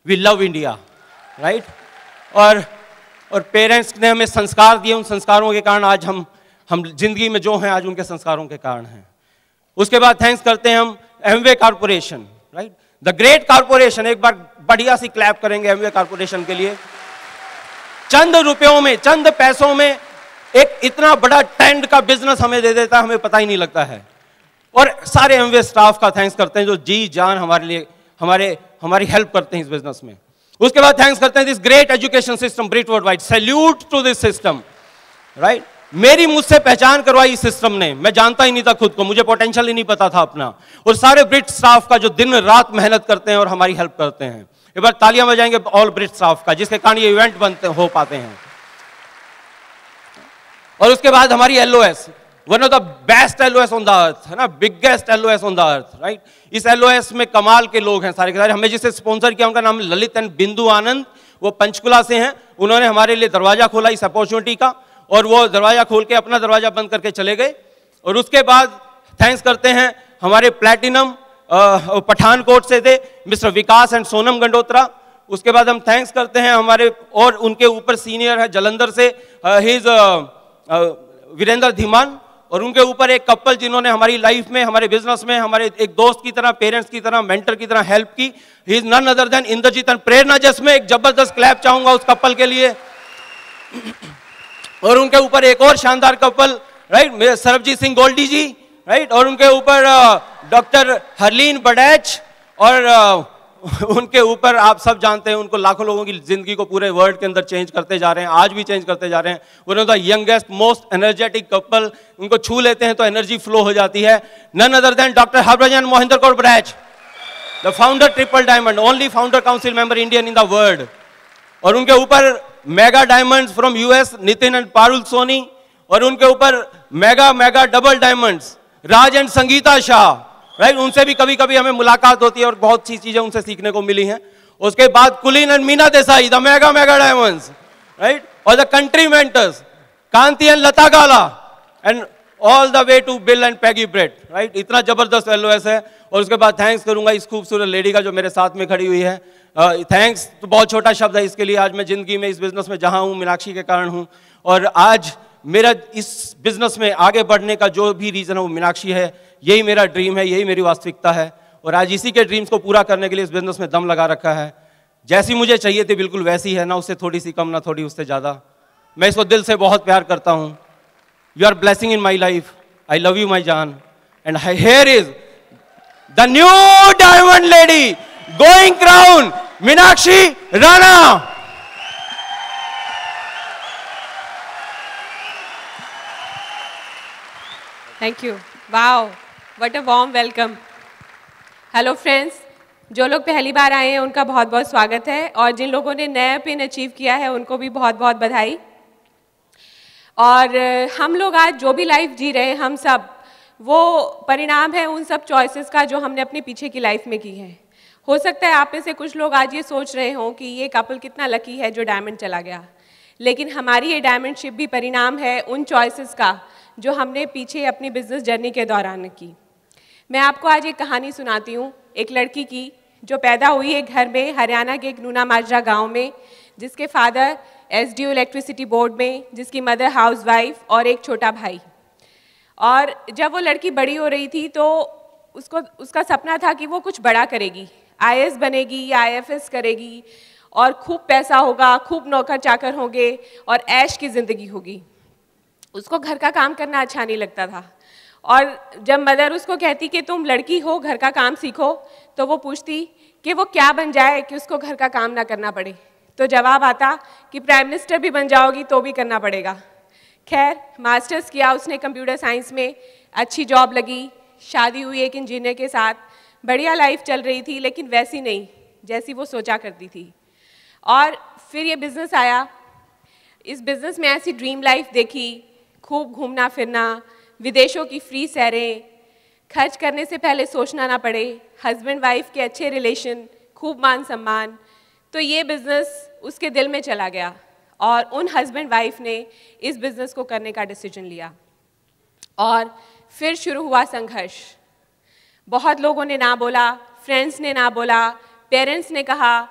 We love India, right. और parents ने हमें संस्कार दिए, उन संस्कारों के कारण आज हम जिंदगी में जो हैं आज उनके संस्कारों के कारण हैं। उसके बाद थैंक्स करते हैं हम Amway corporation, right, the great corporation. एक बार बढ़िया सी क्लैप करेंगे एमवे कॉर्पोरेशन के लिए। चंद रुपयों में, चंद पैसों में एक इतना बड़ा टेंट का बिजनेस हमें दे देता है, हमें पता ही नहीं लगता है। और सारे एमवे स्टाफ का थैंक्स करते हैं जो जी जान हमारे लिए हमारी हेल्प करते हैं इस बिजनेस में। उसके बाद थैंक्स करते हैं this great education system Britt world wide, salute to this system, right. मुझसे पहचान करवाई इस सिस्टम ने, मैं जानता ही नहीं था खुद को, मुझे पोटेंशियल ही नहीं पता था अपना। और सारे ब्रिट स्टाफ का जो दिन रात मेहनत करते हैं और हमारी हेल्प करते हैं। एक बार तालियां बजाएंगे ऑल ब्रिट स्टाफ का, जिसके कारण ये इवेंट हो पाते हैं। और उसके बाद हमारी LOS, one of the best LOS on the earth, है ना, biggest LOS on the earth, right. इस एलओएस में कमाल के लोग हैं सारे के सारे। हमें जिसे स्पॉन्सर किया उनका नाम ललित एंड बिंदु आनंद, वो पंचकुला से हैं। उन्होंने हमारे लिए दरवाजा खोला इस अपॉर्चुनिटी का, और वो दरवाजा खोल के अपना दरवाजा बंद करके चले गए। और उसके बाद थैंक्स करते हैं हमारे प्लैटिनम पठानकोट से थे मिस्टर विकास एंड सोनम गंडोत्रा। उसके बाद हम थैंक्स करते हैं हमारे, और उनके ऊपर सीनियर है जलंधर से ही इज वीरेंद्र धीमान। और उनके ऊपर एक कपल जिन्होंने हमारी लाइफ में, हमारे बिजनेस में हमारे एक दोस्त की तरह, पेरेंट्स की तरह, मेंटर की तरह हेल्प की। He is none other than Indrajit and Prerna. जिसमें एक जबरदस्त क्लैप चाहूंगा उस कपल के लिए। और उनके ऊपर एक और शानदार couple, right, Sarabjeet Singh Goldy ji, right. और उनके ऊपर डॉक्टर हरलीन बड़ैच, और उनके ऊपर आप सब जानते हैं उनको, लाखों लोगों की जिंदगी को पूरे वर्ल्ड के अंदर चेंज करते जा रहे हैं, आज भी चेंज करते जा रहे हैं। One of the youngest most energetic couple, उनको छू लेते हैं तो एनर्जी फ्लो हो जाती है। None other than doctor Harbhajan Mohinder Kaur Badaich, the founder triple diamond, only founder council member Indian in the world. और उनके ऊपर mega diamonds from US Nitin and Parul Soni. और उनके ऊपर mega double diamonds Raj and Sangeeta Shah, right. उनसे भी कभी कभी हमें मुलाकात होती है और बहुत सी चीजें उनसे सीखने को मिली हैं। उसके बाद Kulin and Meena Desai, the mega diamonds, right. और the country mentors Kanti and Lata Gala, and all the way to Bill and Peggy Britt, right. इतना जबरदस्त एलओएस है। और उसके बाद थैंक्स करूंगा इस खूबसूरत लेडी का जो मेरे साथ में खड़ी हुई है। थैंक्स तो बहुत छोटा शब्द है इसके लिए। आज मैं जिंदगी में इस बिजनेस में जहां हूं मीनाक्षी के कारण हूं, और आज मेरा इस बिजनेस में आगे बढ़ने का जो भी रीजन है वो मीनाक्षी है। यही मेरा ड्रीम है, यही मेरी वास्तविकता है। और आज इसी के ड्रीम्स को पूरा करने के लिए इस बिजनेस में दम लगा रखा है। जैसी मुझे चाहिए थी बिल्कुल वैसी है, ना उससे थोड़ी सी कम, ना थोड़ी उससे ज्यादा। मैं इसको दिल से बहुत प्यार करता हूं। You are blessing in my life, I love you my जान। And here is the new diamond lady going crown, Meenakshi Rana. Thank you. Wow, what a warm welcome. Hello friends, जो लोग पहली बार आए हैं उनका बहुत बहुत स्वागत है, और जिन लोगों ने नया पिन अचीव किया है उनको भी बहुत बहुत बधाई। और हम लोग आज जो भी लाइफ जी रहे हैं, हम सब, वो परिणाम है उन सब चॉइसेस का जो हमने अपने पीछे की लाइफ में की है। हो सकता है आप में से कुछ लोग आज ये सोच रहे हों कि ये कपल कितना लकी है जो डायमंड चला गया, लेकिन हमारी ये डायमंडशिप भी परिणाम है उन चॉइसेस का जो हमने पीछे अपनी बिजनेस जर्नी के दौरान की। मैं आपको आज एक कहानी सुनाती हूँ एक लड़की की जो पैदा हुई है घर में, हरियाणा के एक नूना माजरा गांव में, जिसके फादर एसडीओ इलेक्ट्रिसिटी बोर्ड में, जिसकी मदर हाउसवाइफ और एक छोटा भाई। और जब वो लड़की बड़ी हो रही थी तो उसका सपना था कि वो कुछ बड़ा करेगी, आईएएस बनेगी या आईएफएस करेगी, और खूब पैसा होगा, खूब नौकर चाकर होंगे और ऐश की ज़िंदगी होगी। उसको घर का काम करना अच्छा नहीं लगता था। और जब मदर उसको कहती कि तुम लड़की हो, घर का काम सीखो, तो वो पूछती कि वो क्या बन जाए कि उसको घर का काम ना करना पड़े। तो जवाब आता कि प्राइम मिनिस्टर भी बन जाओगी तो भी करना पड़ेगा। खैर, मास्टर्स किया उसने कंप्यूटर साइंस में, अच्छी जॉब लगी, शादी हुई एक इंजीनियर के साथ, बढ़िया लाइफ चल रही थी, लेकिन वैसी नहीं जैसी वो सोचा करती थी। और फिर ये बिज़नेस आया। इस बिज़नेस में ऐसी ड्रीम लाइफ देखी, खूब घूमना फिरना, विदेशों की फ्री सैरें, खर्च करने से पहले सोचना ना पड़े, हस्बैंड वाइफ के अच्छे रिलेशन, खूब मान सम्मान। तो ये बिज़नेस उसके दिल में चला गया और उन हस्बैंड वाइफ ने इस बिज़नेस को करने का डिसीजन लिया। और फिर शुरू हुआ संघर्ष। बहुत लोगों ने ना बोला, फ्रेंड्स ने ना बोला, पेरेंट्स ने कहा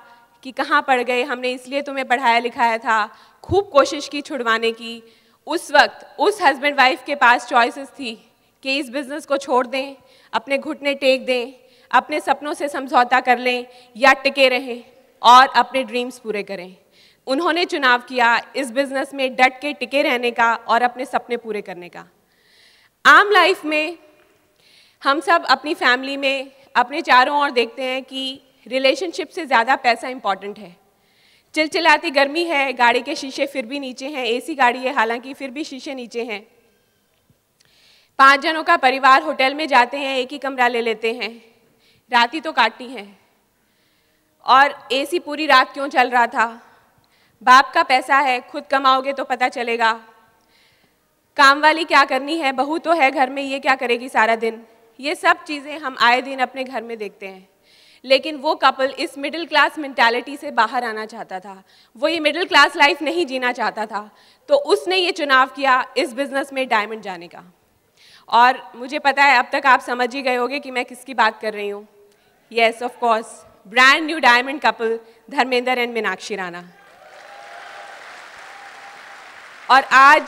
कि कहाँ पढ़ गए, हमने इसलिए तुम्हें पढ़ाया लिखाया था, खूब कोशिश की छुड़वाने की। उस वक्त उस हस्बैंड वाइफ के पास चॉइसेस थी कि इस बिज़नेस को छोड़ दें, अपने घुटने टेक दें, अपने सपनों से समझौता कर लें या टिके रहें और अपने ड्रीम्स पूरे करें। उन्होंने चुनाव किया इस बिज़नेस में डट के टिके रहने का और अपने सपने पूरे करने का। आम लाइफ में हम सब अपनी फैमिली में अपने चारों ओर देखते हैं कि रिलेशनशिप से ज़्यादा पैसा इम्पॉर्टेंट है। चिलचिलाती गर्मी है, गाड़ी के शीशे फिर भी नीचे हैं, एसी गाड़ी है हालांकि फिर भी शीशे नीचे हैं। 5 जनों का परिवार होटल में जाते हैं, एक ही कमरा ले लेते हैं, रात ही तो काटनी है। और एसी पूरी रात क्यों चल रहा था? बाप का पैसा है, खुद कमाओगे तो पता चलेगा। काम वाली क्या करनी है, बहू तो है घर में, ये क्या करेगी सारा दिन। ये सब चीज़ें हम आए दिन अपने घर में देखते हैं। लेकिन वो कपल इस मिडिल क्लास मेंटालिटी से बाहर आना चाहता था, वो ये मिडिल क्लास लाइफ नहीं जीना चाहता था, तो उसने ये चुनाव किया इस बिज़नेस में डायमंड जाने का। और मुझे पता है अब तक आप समझ ही गए होंगे कि मैं किसकी बात कर रही हूँ। Yes of course, brand new diamond couple Dharmendra and Meenakshi Rana. और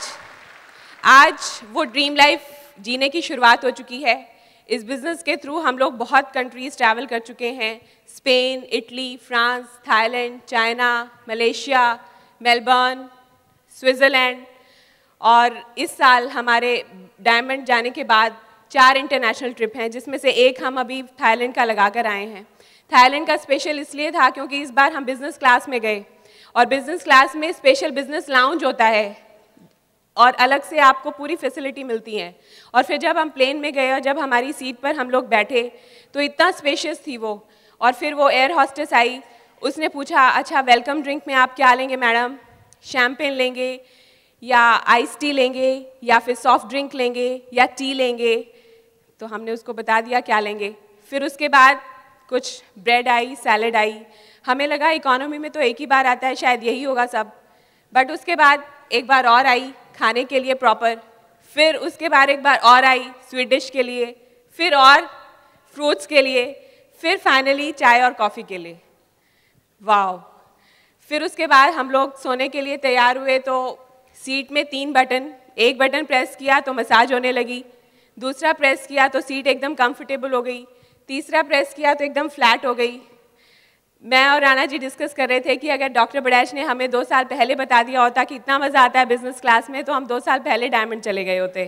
आज वो ड्रीम लाइफ जीने की शुरुआत हो चुकी है। इस बिज़नेस के थ्रू हम लोग बहुत कंट्रीज़ ट्रैवल कर चुके हैं, Spain, Italy, France, Thailand, China, Malaysia, Melbourne, Switzerland. और इस साल हमारे डायमंड जाने के बाद 4 इंटरनेशनल ट्रिप हैं, जिसमें से एक हम अभी थाईलैंड का लगा कर आए हैं। थाईलैंड का स्पेशल इसलिए था क्योंकि इस बार हम बिज़नेस क्लास में गए और बिज़नेस क्लास में स्पेशल बिज़नेस लाउंज होता है और अलग से आपको पूरी फैसिलिटी मिलती हैं। और फिर जब हम प्लेन में गए और जब हमारी सीट पर हम लोग बैठे तो इतना स्पेशियस थी वो। और फिर वो एयर हॉस्टेस आई, उसने पूछा अच्छा वेलकम ड्रिंक में आप क्या लेंगे मैडम, शैम्पेन लेंगे या आइस टी लेंगे या फिर सॉफ्ट ड्रिंक लेंगे या टी लेंगे। तो हमने उसको बता दिया क्या लेंगे। फिर उसके बाद कुछ ब्रेड आई, सैलड आई। हमें लगा इकोनॉमी में तो एक ही बार आता है, शायद यही होगा सब। बट उसके बाद एक बार और आई खाने के लिए प्रॉपर, फिर उसके बाद एक बार और आई स्वीट डिश के लिए, फिर और फ्रूट्स के लिए, फिर फाइनली चाय और कॉफ़ी के लिए। वाओ। फिर उसके बाद हम लोग सोने के लिए तैयार हुए तो सीट में 3 बटन, एक बटन प्रेस किया तो मसाज होने लगी, दूसरा प्रेस किया तो सीट एकदम कंफर्टेबल हो गई, तीसरा प्रेस किया तो एकदम फ्लैट हो गई। मैं और राणा जी डिस्कस कर रहे थे कि अगर डॉक्टर बड़ैच ने हमें 2 साल पहले बता दिया होता कि इतना मज़ा आता है बिजनेस क्लास में, तो हम 2 साल पहले डायमंड चले गए होते।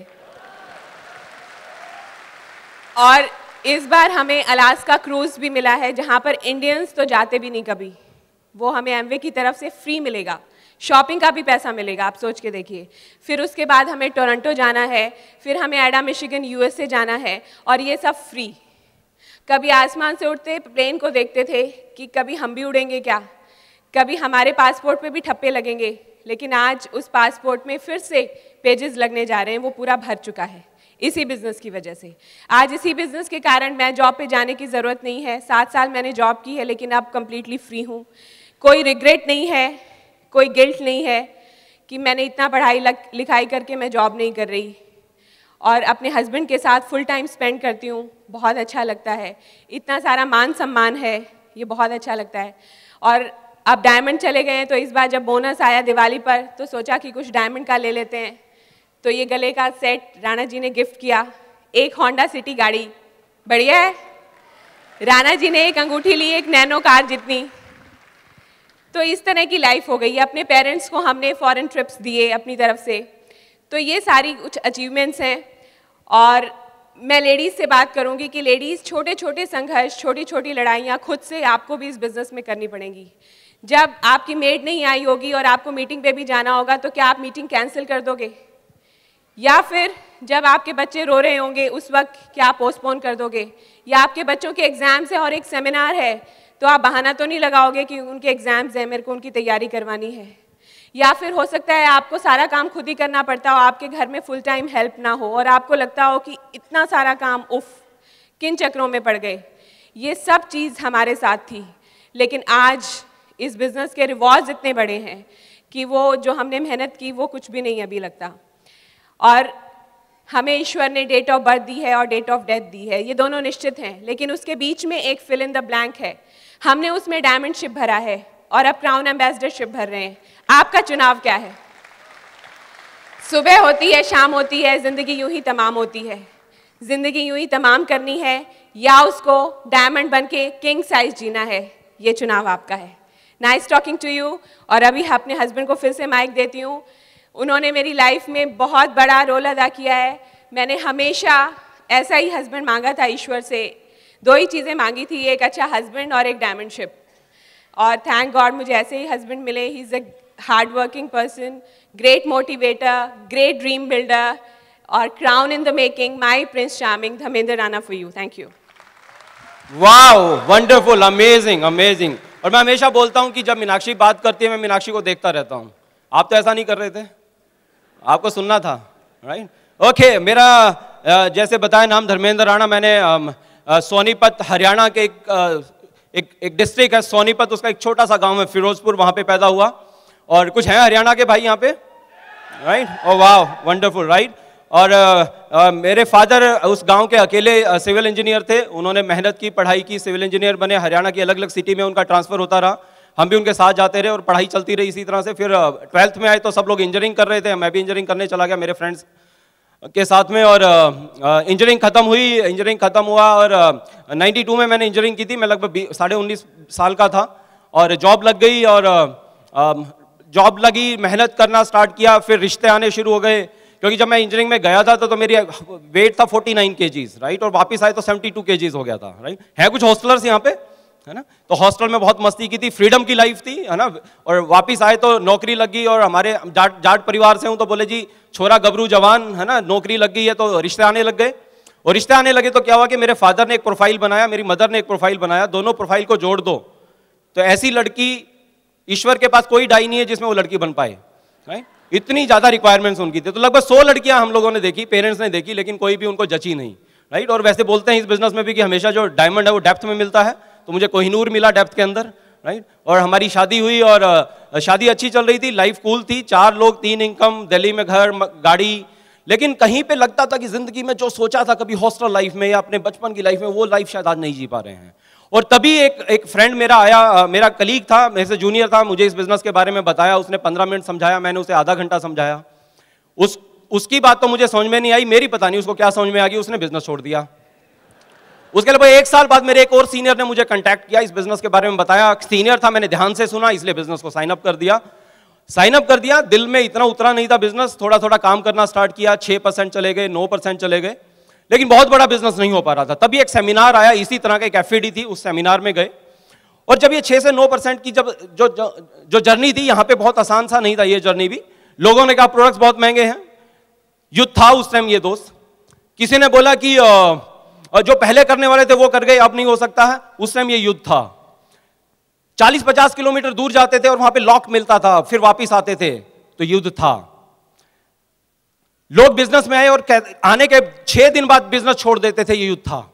और इस बार हमें अलास्का क्रूज़ भी मिला है, जहाँ पर इंडियंस तो जाते भी नहीं कभी। वो हमें एमवे की तरफ से फ्री मिलेगा, शॉपिंग का भी पैसा मिलेगा, आप सोच के देखिए। फिर उसके बाद हमें टोरंटो जाना है, फिर हमें एडा मिशिगन यूएसए जाना है, और ये सब फ्री। कभी आसमान से उड़ते प्लेन को देखते थे कि कभी हम भी उड़ेंगे क्या, कभी हमारे पासपोर्ट पे भी ठप्पे लगेंगे, लेकिन आज उस पासपोर्ट में फिर से पेजेस लगने जा रहे हैं, वो पूरा भर चुका है इसी बिज़नेस की वजह से। आज इसी बिज़नेस के कारण मैं जॉब पे जाने की ज़रूरत नहीं है। 7 साल मैंने जॉब की है, लेकिन अब कम्प्लीटली फ्री हूँ। कोई रिग्रेट नहीं है, कोई गिल्ट नहीं है कि मैंने इतना पढ़ाई लिखाई करके मैं जॉब नहीं कर रही, और अपने हस्बैंड के साथ फुल टाइम स्पेंड करती हूँ, बहुत अच्छा लगता है। इतना सारा मान सम्मान है, ये बहुत अच्छा लगता है। और अब डायमंड चले गए हैं, तो इस बार जब बोनस आया दिवाली पर तो सोचा कि कुछ डायमंड का ले लेते हैं। तो ये गले का सेट राणा जी ने गिफ्ट किया, एक होंडा सिटी गाड़ी, बढ़िया है। राणा जी ने एक अंगूठी ली, एक नैनो कार जितनी। तो इस तरह की लाइफ हो गई। अपने पेरेंट्स को हमने फॉरेन ट्रिप्स दिए अपनी तरफ से। तो ये सारी कुछ अचीवमेंट्स हैं। और मैं लेडीज़ से बात करूंगी कि लेडीज़ छोटे छोटे संघर्ष, छोटी छोटी लड़ाइयाँ खुद से आपको भी इस बिज़नेस में करनी पड़ेंगी। जब आपकी मेड नहीं आई होगी और आपको मीटिंग पे भी जाना होगा, तो क्या आप मीटिंग कैंसिल कर दोगे? या फिर जब आपके बच्चे रो रहे होंगे उस वक्त क्या आप पोस्टपोन कर दोगे? या आपके बच्चों के एग्ज़ाम्स है और एक सेमिनार है, तो आप बहाना तो नहीं लगाओगे कि उनके एग्ज़ाम्स हैं, मेरे को उनकी तैयारी करवानी है। या फिर हो सकता है आपको सारा काम खुद ही करना पड़ता हो, आपके घर में फुल टाइम हेल्प ना हो, और आपको लगता हो कि इतना सारा काम उफ, किन चक्रों में पड़ गए। ये सब चीज़ हमारे साथ थी, लेकिन आज इस बिज़नेस के रिवॉर्ड्स इतने बड़े हैं कि वो जो हमने मेहनत की वो कुछ भी नहीं अभी लगता। और हमें ईश्वर ने डेट ऑफ बर्थ दी है और डेट ऑफ डेथ दी है, ये दोनों निश्चित हैं, लेकिन उसके बीच में एक फिल इन द ब्लैंक है। हमने उसमें डायमंड शिप भरा है और अब क्राउन एम्बेसडरशिप भर रहे हैं। आपका चुनाव क्या है? सुबह होती है, शाम होती है, जिंदगी यूं ही तमाम होती है। जिंदगी यूं ही तमाम करनी है या उसको डायमंड बन के किंग साइज जीना है? ये चुनाव आपका है। Nice talking to you. और अभी अपने हस्बैंड को फिर से माइक देती हूँ। उन्होंने मेरी लाइफ में बहुत बड़ा रोल अदा किया है। मैंने हमेशा ऐसा ही हस्बैंड मांगा था ईश्वर से। दो ही चीज़ें मांगी थी, एक अच्छा हस्बैंड और एक डायमंडशिप। और थैंक गॉड मुझे ऐसे ही हस्बैंड मिले। He is a hard working person, great motivator, great dream builder और crown in the making, my prince charming, Dharmendra Rana for you. Thank you. Wow, wonderful, amazing, amazing. और मैं हमेशा बोलता हूं कि जब मीनाक्षी बात करती है मैं मीनाक्षी को देखता रहता हूं। आप तो ऐसा नहीं कर रहे थे, आपको सुनना था, राइट? ओके, मेरा जैसे बताया नाम धर्मेंद्र राणा। मैंने सोनीपत हरियाणा के एक डिस्ट्रिक्ट है सोनीपत, उसका एक छोटा सा गांव है फिरोजपुर, वहां पे पैदा हुआ। और कुछ हैं हरियाणा के भाई यहाँ पे, राइट? ओ वाह, वंडरफुल, राइट? और मेरे फादर उस गांव के अकेले सिविल इंजीनियर थे। उन्होंने मेहनत की, पढ़ाई की, सिविल इंजीनियर बने। हरियाणा की अलग अलग सिटी में उनका ट्रांसफर होता रहा। हम भी उनके साथ जाते रहे और पढ़ाई चलती रही इसी तरह से। फिर 12th में आए तो सब लोग इंजीनियरिंग कर रहे थे, मैं भी इंजीनियरिंग करने चला गया मेरे फ्रेंड्स के साथ में। और इंजीनियरिंग खत्म हुई, इंजीनियरिंग खत्म हुआ और 92 में मैंने इंजीनियरिंग की थी। मैं लगभग 19.5 साल का था और जॉब लग गई। और जॉब लगी, मेहनत करना स्टार्ट किया, फिर रिश्ते आने शुरू हो गए। क्योंकि जब मैं इंजीनियरिंग में गया था तो मेरी वेट था 49 kgs, राइट? और वापस आए तो 72 kgs हो गया था, राइट? है कुछ हॉस्टलर्स यहाँ पे, है ना? तो हॉस्टल में बहुत मस्ती की थी, फ्रीडम की लाइफ थी, है ना? और वापस आए तो नौकरी लग गई। और हमारे जाट परिवार से हूँ तो बोले जी छोरा गबरू जवान, है ना, नौकरी लग गई है, तो रिश्ते आने लग गए। और रिश्ते आने लगे तो क्या हुआ कि मेरे फादर ने एक प्रोफाइल बनाया, मेरी मदर ने एक प्रोफाइल बनाया। दोनों प्रोफाइल को जोड़ दो तो ऐसी लड़की, ईश्वर के पास कोई डाई नहीं है जिसमें वो लड़की बन पाए, राइट? इतनी ज्यादा रिक्वायरमेंट्स उनकी थी। तो लगभग 100 लड़कियां हम लोगों ने देखी, पेरेंट्स ने देखी, लेकिन कोई भी उनको जची नहीं, राइट? और वैसे बोलते हैं इस बिजनेस में भी कि हमेशा जो डायमंड है वो डेप्थ में मिलता है। तो मुझे कोहिनूर मिला डेप्थ के अंदर, राइट? और हमारी शादी हुई और शादी अच्छी चल रही थी, लाइफ कूल थी, 4 लोग 3 इनकम, दिल्ली में घर गाड़ी। लेकिन कहीं पे लगता था कि जिंदगी में जो सोचा था कभी हॉस्टल लाइफ में या अपने बचपन की लाइफ में, वो लाइफ शायद आज नहीं जी पा रहे हैं। और तभी एक फ्रेंड मेरा आया, मेरा कलीग था, मेरे से जूनियर था, मुझे इस बिजनेस के बारे में बताया। उसने 15 मिनट समझाया, मैंने उसे आधा घंटा समझाया। उसकी बात तो मुझे समझ में नहीं आई, मेरी पता नहीं उसको क्या समझ में आ गई, उसने बिजनेस छोड़ दिया। उसके लगभग 1 साल बाद मेरे एक और सीनियर ने मुझे कांटेक्ट किया, इस बिजनेस के बारे में बताया। सीनियर था, मैंने ध्यान से सुना, इसलिए बिजनेस को साइन अप कर दिया। दिल में इतना उतरा नहीं था बिजनेस, थोड़ा थोड़ा काम करना स्टार्ट किया। 6% चले गए, 9% चले गए, लेकिन बहुत बड़ा बिजनेस नहीं हो पा रहा था। तभी एक सेमिनार आया, इसी तरह का एक एफईडी थी, उस सेमिनार में गए। और जब ये 6 से 9% की जो जर्नी थी, यहां पे बहुत आसान सा नहीं था ये जर्नी भी। लोगों ने कहा प्रोडक्ट्स बहुत महंगे हैं। युद्ध था उस टाइम ये दोस्त। किसी ने बोला कि जो पहले करने वाले थे वो कर गए, अब नहीं हो सकता है। उस टाइम ये युद्ध था। 40-50 किलोमीटर दूर जाते थे और वहां पे लॉक मिलता था, फिर वापिस आते थे, तो युद्ध था। लोग बिजनेस में आए और आने के 6 दिन बाद बिजनेस छोड़ देते थे, ये युद्ध था।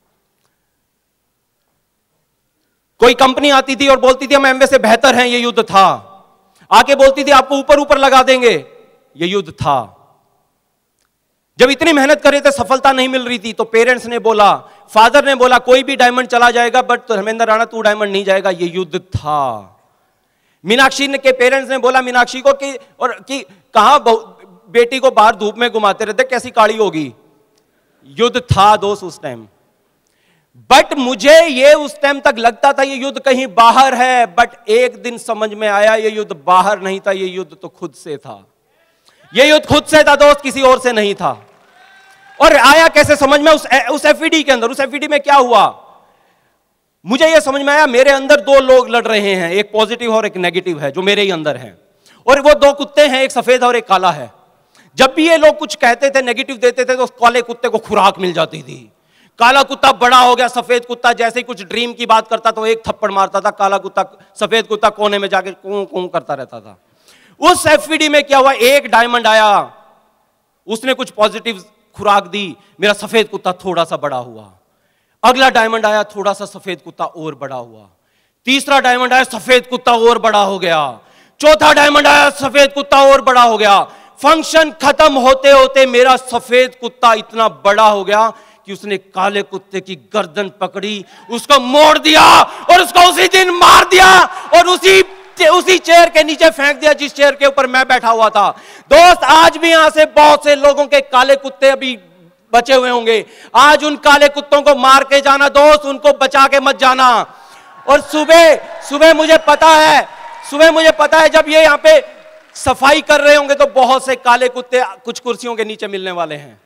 कोई कंपनी आती थी और बोलती थी हम एमवे से बेहतर हैं, ये युद्ध था। आके बोलती थी आपको ऊपर ऊपर लगा देंगे, ये युद्ध था। जब इतनी मेहनत कर रहे थे, सफलता नहीं मिल रही थी, तो पेरेंट्स ने बोला, फादर ने बोला कोई भी डायमंड चला जाएगा बट धर्मेंद्र राणा तू डायमंड नहीं जाएगा, ये युद्ध था। मीनाक्षी के पेरेंट्स ने बोला मीनाक्षी को कि कहां बेटी को बाहर धूप में घुमाते रहते, कैसी काली होगी। युद्ध था दोस्त उस टाइम। बट मुझे ये उस टाइम तक लगता था ये युद्ध कहीं बाहर है, बट एक दिन समझ में आया ये युद्ध बाहर नहीं था, ये युद्ध तो खुद से था। ये युद्ध खुद से था दोस्त, किसी और से नहीं था। और आया कैसे समझ में, उस एफईडी के अंदर। उस एफईडी में क्या हुआ, मुझे ये समझ में आया मेरे अंदर 2 लोग लड़ रहे हैं, एक पॉजिटिव और एक नेगेटिव है, जो मेरे ही अंदर है। और वो 2 कुत्ते हैं, एक सफेद और एक काला है। जब भी ये लोग कुछ कहते थे, नेगेटिव देते थे, तो काले कुत्ते को खुराक मिल जाती थी। काला कुत्ता बड़ा हो गया, सफेद कुत्ता जैसे ही कुछ ड्रीम की बात करता तो एक थप्पड़ मारता था, काला कुत्ता, सफेद कुत्ता कोने में जाके कूं कूं करता रहता था। उस एफईडी में क्या हुआ, एक डायमंड आया, उसने कुछ पॉजिटिव खुराक दी, मेरा सफेद कुत्ता थोड़ा सा बड़ा हुआ। अगला डायमंड आया, थोड़ा सा सफेद कुत्ता और बड़ा हुआ। तीसरा डायमंड आया, सफेद कुत्ता और बड़ा हो गया। चौथा डायमंड आया, सफेद कुत्ता और बड़ा हो गया। फंक्शन खत्म होते होते मेरा सफेद कुत्ता इतना बड़ा हो गया कि उसने काले कुत्ते की गर्दन पकड़ी, उसको मोड़ दिया और उसको उसी दिन मार दिया और उसी चेयर के नीचे फेंक दिया जिस चेयर के ऊपर मैं बैठा हुआ था। दोस्त, आज भी यहां से बहुत से लोगों के काले कुत्ते अभी बचे हुए होंगे। आज उन काले कुत्तों को मार के जाना दोस्त, उनको बचा के मत जाना। और सुबह मुझे पता है जब ये यहां पे सफाई कर रहे होंगे तो बहुत से काले कुत्ते कुछ कुर्सियों के नीचे मिलने वाले हैं।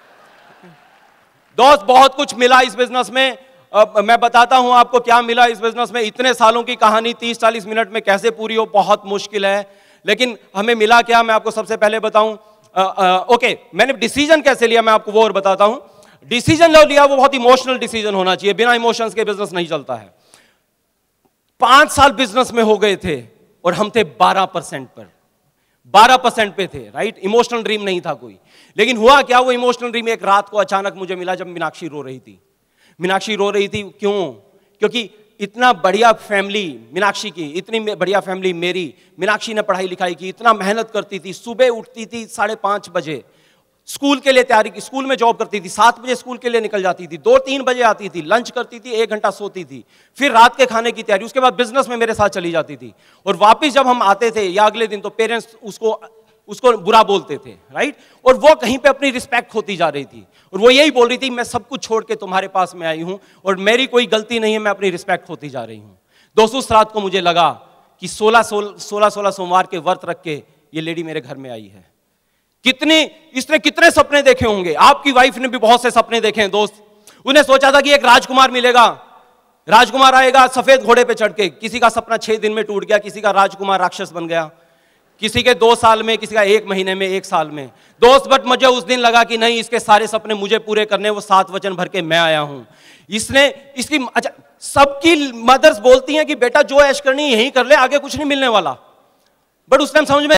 दोस्त, बहुत कुछ मिला इस बिजनेस में। मैं बताता हूं आपको क्या मिला इस बिजनेस में। इतने सालों की कहानी 30-40 मिनट में कैसे पूरी हो, बहुत मुश्किल है। लेकिन हमें मिला क्या, मैं आपको सबसे पहले बताऊं। ओके, मैंने डिसीजन कैसे लिया मैं आपको वो और बताता हूं। डिसीजन जो लिया वो बहुत इमोशनल डिसीजन होना चाहिए, बिना इमोशंस के बिजनेस नहीं चलता है। 5 साल बिजनेस में हो गए थे और हम थे 12% पर, 12% पे थे, राइट। इमोशनल ड्रीम नहीं था कोई। लेकिन हुआ क्या, वो इमोशनल ड्रीम एक रात को अचानक मुझे मिला जब मीनाक्षी रो रही थी। मीनाक्षी रो रही थी क्यों? क्योंकि इतना बढ़िया फैमिली मीनाक्षी की, इतनी बढ़िया फैमिली मेरी। मीनाक्षी ने पढ़ाई लिखाई की, इतना मेहनत करती थी, सुबह उठती थी 5:30 बजे, स्कूल के लिए तैयारी की, स्कूल में जॉब करती थी, 7 बजे स्कूल के लिए निकल जाती थी, 2-3 बजे आती थी, लंच करती थी, 1 घंटा सोती थी, फिर रात के खाने की तैयारी, उसके बाद बिजनेस में मेरे साथ चली जाती थी। और वापस जब हम आते थे या अगले दिन तो पेरेंट्स उसको बुरा बोलते थे, राइट। और वो कहीं पे अपनी रिस्पेक्ट होती जा रही थी और वो यही बोल रही थी मैं सब कुछ छोड़ के तुम्हारे पास में आई हूं और मेरी कोई गलती नहीं है, मैं अपनी रिस्पेक्ट होती जा रही हूं। दोस्तों, उस रात को मुझे लगा कि 16 सोमवार के व्रत रख के ये लेडी मेरे घर में आई है। इसने कितने सपने देखे होंगे। आपकी वाइफ ने भी बहुत से सपने देखे हैं दोस्त। उन्हें सोचा था कि एक राजकुमार मिलेगा, राजकुमार आएगा सफेद घोड़े पे चढ़ के। किसी का सपना 6 दिन में टूट गया, किसी का राजकुमार राक्षस बन गया, किसी के 2 साल में, किसी का 1 महीने में, 1 साल में। दोस्त, बट मुझे उस दिन लगा कि नहीं, इसके सारे सपने मुझे पूरे करने, वो 7 वचन भर के मैं आया हूं। अच्छा, सबकी मदर्स बोलती हैं कि बेटा जो ऐश करनी यही कर ले, आगे कुछ नहीं मिलने वाला। बट उस टाइम समझ में